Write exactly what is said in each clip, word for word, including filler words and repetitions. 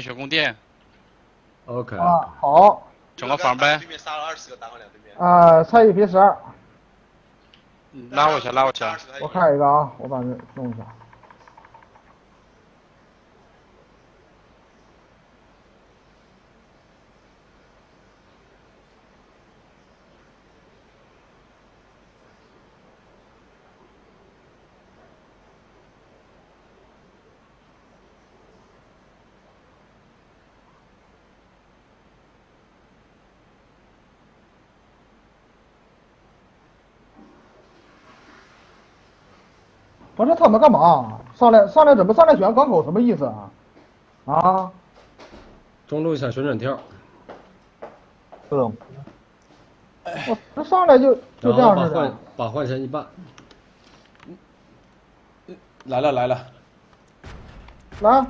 血供电。 OK。 啊，好。 整个房呗。 对面杀了二十个，打我俩对面。 啊，菜一比十二。 拉我一下，拉我一下。 我看一个啊，我把这弄一下。不是他们干嘛？上来上来怎么上来选港口什么意思啊？啊？ 中路想旋转跳。 不懂。我这上来就就这样似的。 把换把换成一半。来了来了。 来。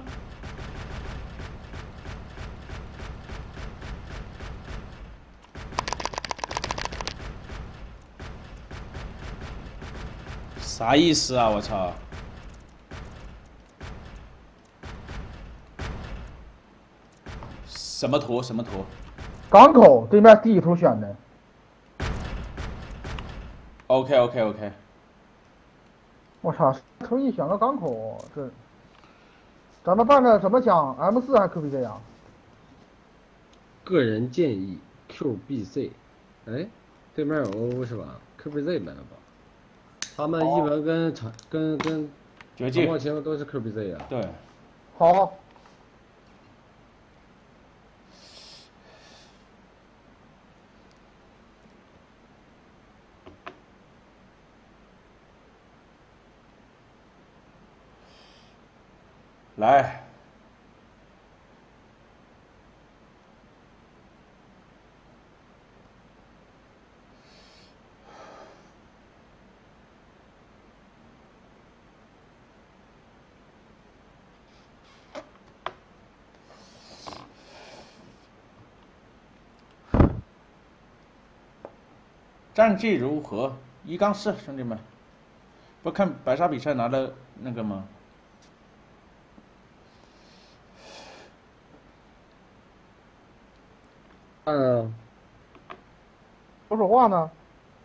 啥意思啊！我操！什么图？什么图？ 港口对面第一图选的。 OK OK OK。 我操！图一选个港口，这咱们办的什么枪 ？M 四还 Q B Z 啊？ 个人建议 Q B Z。哎，对面有 O 是吧 ？Q B Z 没了吧？他们一文跟长跟跟绝技长枪都是 Q B Z 啊。对。 好。 来。战绩如何？一杠四，兄弟们，不看白沙比赛拿了那个吗？ 嗯。不说话呢。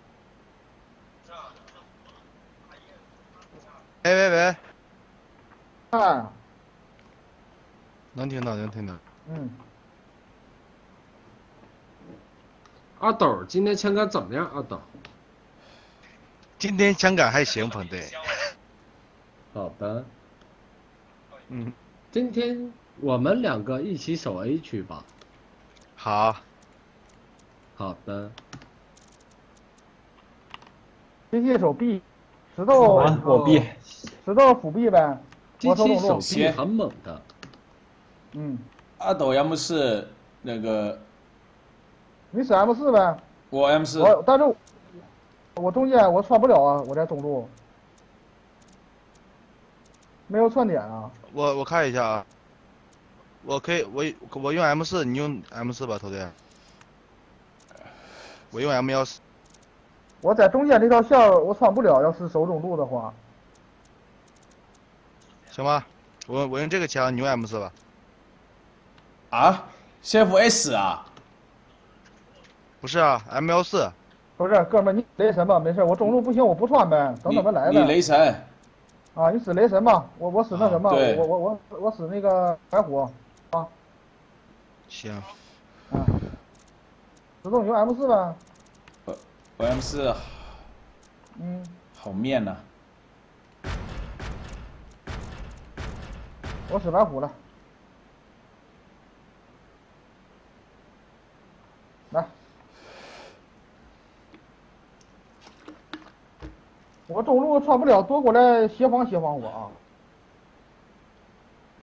喂喂喂。 哎。 能听到，能听到。 嗯。 阿斗今天枪杆怎么样？阿斗。 今天枪杆还行，彭队。 好的。 嗯。 今天我们两个一起守 A 区吧。 好。 好的。 机器手 B， 石头我 B， 石头辅 B 呗。 机器手 B 很猛的。 嗯。 阿斗要么是那个。 你使 M 四呗。 我 M 四。 我但是，我中间我穿不了啊，我在中路。没有串点啊。 我我看一下啊。我可以，我我用 M 四，你用 M 四吧，头队。我用 M 一四。 我在中间这条线我穿不了，要是守中路的话。 行吧，我我用这个枪，你用 M 四吧。 啊 ？C F S 啊？ 不是啊 ，M 一四。 不是，哥们儿，你雷神吧，没事，我中路不行，我不穿呗，等他们来呗。 你雷神。 啊，你使雷神吧，我我使那什么， 啊、 我我我我使那个白虎，啊。 行。 啊。石头，你用 M 四呗。 我我 M 四。 嗯。 好面呐、 啊。我使白虎了。来。我中路穿不了，多过来协防协防我啊。